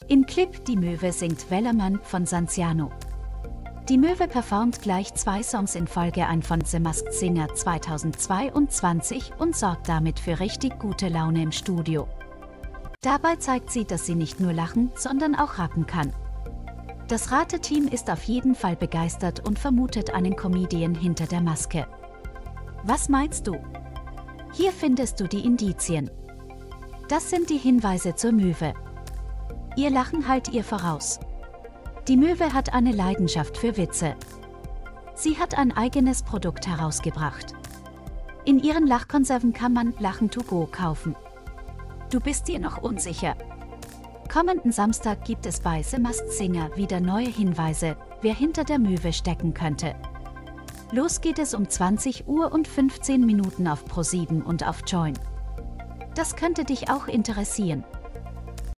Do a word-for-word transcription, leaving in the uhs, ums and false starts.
Im Clip Die Möwe singt Wellerman von Sanziano. Die Möwe performt gleich zwei Songs in Folge ein von The Masked Singer zweitausendzweiundzwanzig und sorgt damit für richtig gute Laune im Studio. Dabei zeigt sie, dass sie nicht nur lachen, sondern auch rappen kann. Das Rateteam ist auf jeden Fall begeistert und vermutet einen Comedian hinter der Maske. Was meinst du? Hier findest du die Indizien. Das sind die Hinweise zur Möwe. Ihr Lachen hallt ihr voraus. Die Möwe hat eine Leidenschaft für Witze. Sie hat ein eigenes Produkt herausgebracht. In ihren Lachkonserven kann man Lachen to go kaufen. Du bist dir noch unsicher? Kommenden Samstag gibt es bei The Masked Singer wieder neue Hinweise, wer hinter der Möwe stecken könnte. Los geht es um zwanzig Uhr und fünfzehn Minuten auf ProSieben und auf Join. Das könnte dich auch interessieren.